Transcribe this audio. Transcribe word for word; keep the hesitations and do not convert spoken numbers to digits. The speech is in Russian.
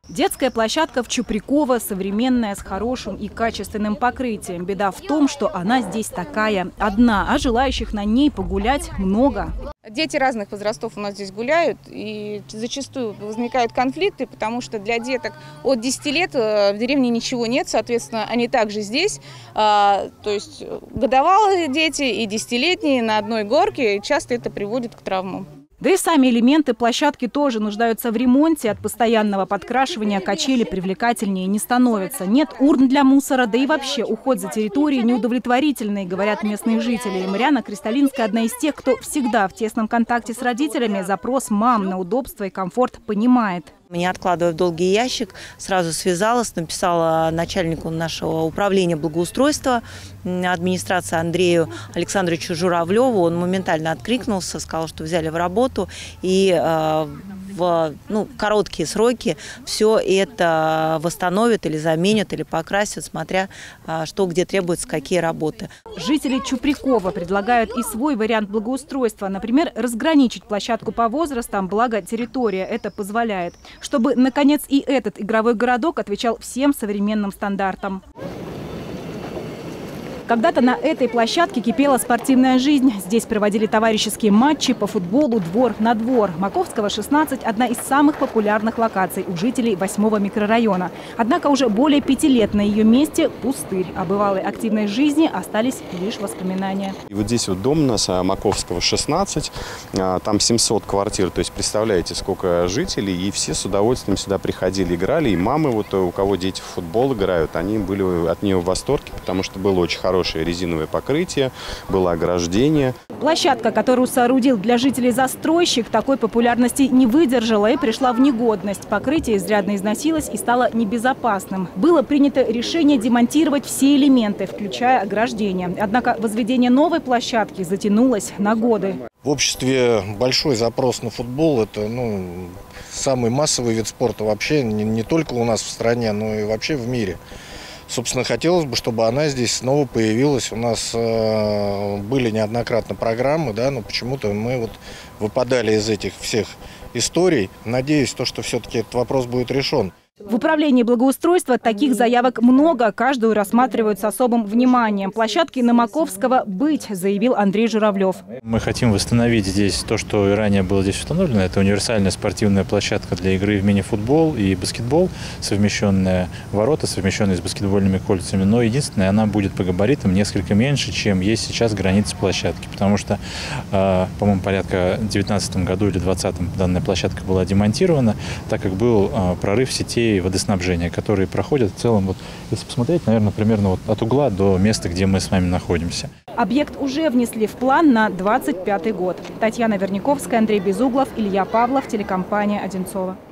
Детская площадка в Чуприково современная, с хорошим и качественным покрытием. Беда в том, что она здесь такая одна, а желающих на ней погулять много. Дети разных возрастов у нас здесь гуляют, и зачастую возникают конфликты, потому что для деток от десяти лет в деревне ничего нет, соответственно, они также здесь. То есть годовалые дети и десятилетние на одной горке, и часто это приводит к травмам. Да и сами элементы площадки тоже нуждаются в ремонте. От постоянного подкрашивания качели привлекательнее не становятся. Нет урн для мусора, да и вообще уход за территорией неудовлетворительный, говорят местные жители. Марьяна Кристалинская – одна из тех, кто всегда в тесном контакте с родителями. Запрос мам на удобство и комфорт понимает. Не откладывая в долгий ящик, сразу связалась, написала начальнику нашего управления благоустройства администрации Андрею Александровичу Журавлеву. Он моментально откликнулся, сказал, что взяли в работу и э, в ну, короткие сроки все это восстановят или заменят, или покрасят, смотря э, что где требуется, какие работы. Жители Чуприкова предлагают и свой вариант благоустройства. Например, разграничить площадку по возрастам, благо территория это позволяет. Чтобы, наконец, и этот игровой городок отвечал всем современным стандартам. Когда-то на этой площадке кипела спортивная жизнь. Здесь проводили товарищеские матчи по футболу «Двор на двор». Маковского, шестнадцать – одна из самых популярных локаций у жителей восьмого микрорайона. Однако уже более пяти лет на ее месте пустырь. О бывалой активной жизни остались лишь воспоминания. И вот здесь вот дом у нас Маковского, шестнадцать, там семьсот квартир. То есть представляете, сколько жителей. И все с удовольствием сюда приходили, играли. И мамы, вот, у кого дети в футбол играют, они были от нее в восторге, потому что было очень хорошее. Хорошее резиновое покрытие, было ограждение. Площадка, которую соорудил для жителей застройщик, такой популярности не выдержала и пришла в негодность. Покрытие изрядно износилось и стало небезопасным. Было принято решение демонтировать все элементы, включая ограждение. Однако возведение новой площадки затянулось на годы. В обществе большой запрос на футбол. Это ну, самый массовый вид спорта вообще не, не только у нас в стране, но и вообще в мире. Собственно, хотелось бы, чтобы она здесь снова появилась. У нас э, были неоднократно программы, да, но почему-то мы вот выпадали из этих всех историй. Надеюсь, то, что все-таки этот вопрос будет решен. В управлении благоустройства таких заявок много, каждую рассматривают с особым вниманием. Площадки на Маковского быть, заявил Андрей Журавлев. Мы хотим восстановить здесь то, что и ранее было здесь установлено. Это универсальная спортивная площадка для игры в мини-футбол и баскетбол, совмещенная ворота, совмещенные с баскетбольными кольцами. Но единственное, она будет по габаритам несколько меньше, чем есть сейчас границы площадки. Потому что, по-моему, порядка в две тысячи девятнадцатом году или две тысячи двадцатом данная площадка была демонтирована, так как был прорыв сетей и водоснабжения, которые проходят в целом, вот, если посмотреть, наверное, примерно вот от угла до места, где мы с вами находимся. Объект уже внесли в план на двадцать пятый год. Татьяна Верняковская, Андрей Безуглов, Илья Павлов, телекомпания «Одинцово».